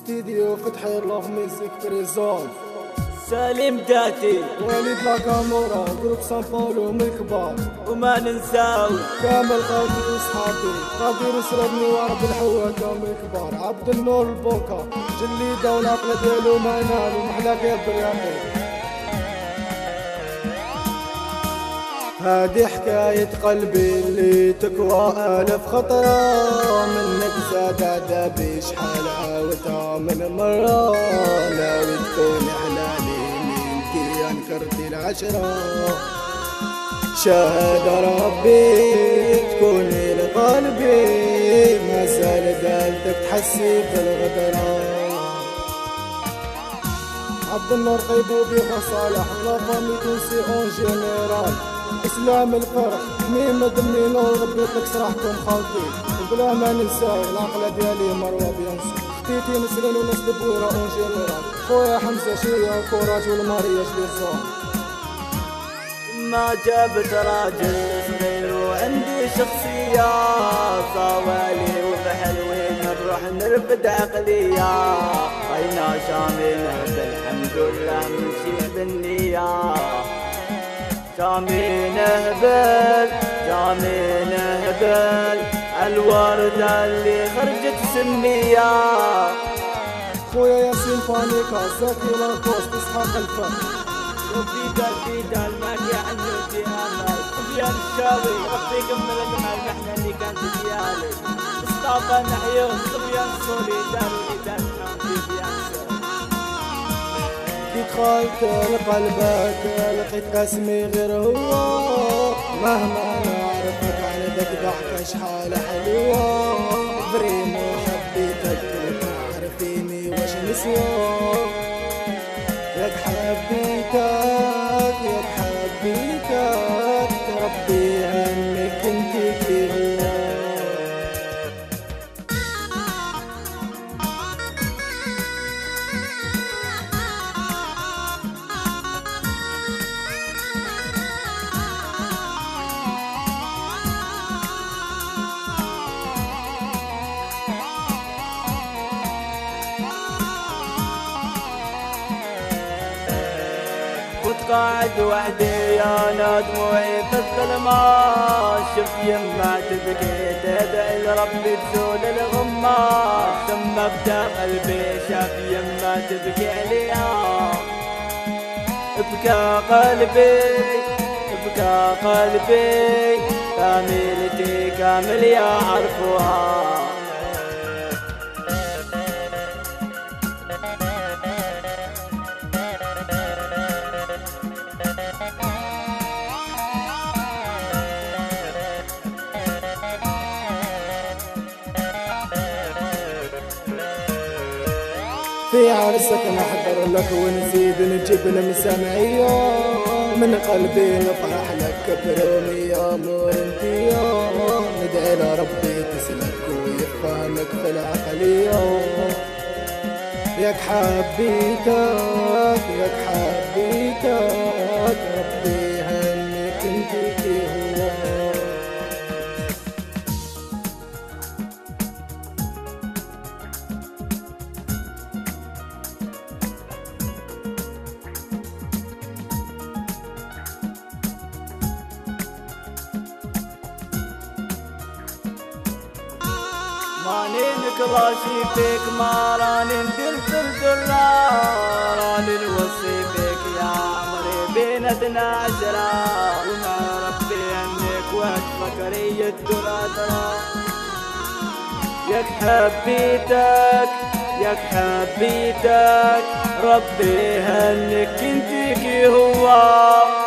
استديو فتحي الله ميوزك بريزون. سالم داتي وليد لاكامورا جروب سان باولو من الكبار. وما ننساو كامل قادر وصحابي قادر يسردني ورب الحواكة من الكبار. عبد النور البوكا جليدة والعقلة ديالو ما نال ومحلاك يا برياني. هادي حكاية قلبي اللي تكوى ألف خطرة، منك زاد عذابي شحال عاودتها من مرة. ناوي تكوني حلالي منتي أنكرتي العشرة، شاهد ربي تكوني لقلبي ما زال قلبك تحسي بالغدرة. عبد النور قيبوبي وصالح لا فامي تونسي اون جينيرال. اسلام الفرح ميم دمي نور ربي يطلق صراحكم خالتي. وبلا ما ننساو العقلة ديالي مروة بيانسي. خديتي نسرين وناس دبويرة اون جينيرال. خويا حمزة شيا كوراج والماريا جليزون. ما جابت راجل صغير وعندي شخصية، صوالي وبحلوين نروح نرفد عقلية. خينا شامين بالحمد لله نمشي بالنية. شامين هبل شامين هبل الوردة اللي خرجت سنية. خويا ياسين فانيكا زكي لاكوست اسحاق الفن. في دال ماكي عنوتي امل صبيان الشاوي ربي يكملك مع المحنة اللي كانت ديالي. مصطفى نحيون صبيان صولي داروا لي في بيانسي. دخلت لقلبك لقيت قاسمي غير هو، مهما نعرفك عندك ضحكة شحال حلوة. بريمو حبيتك تعرفيني واش نسوا. ياك حبيتك ياك حبيتك ربي عنك انتي كي هو. كنت قاعد وحدي انا دموعي في الظلمات. شفت يما تبكي تدعي لربي تزول الغمة. ثم بدا قلبي شاف يما تبكي عليها. بكى قلبي بكى قلبي فاميلتي كامل يعرفوها. في عرسك نحضر لك ونزيد نجيب المسامعية. من قلبي نفرح لك برومية نور انتيا. ندعي لربي تسلك ويفهمك في العقلية. ياك حبيتك ياك حبيتك ربي هنيك انتي كي هو. ماني نكراشي فيك ما راني ندير في الدرة. راني نوصي فيك يا عمري بينتنا عشرة. ومع ربي انك وقت فكري الدرة. ياك حبيتك ياك حبيتك ربي هنك انتي كي هو.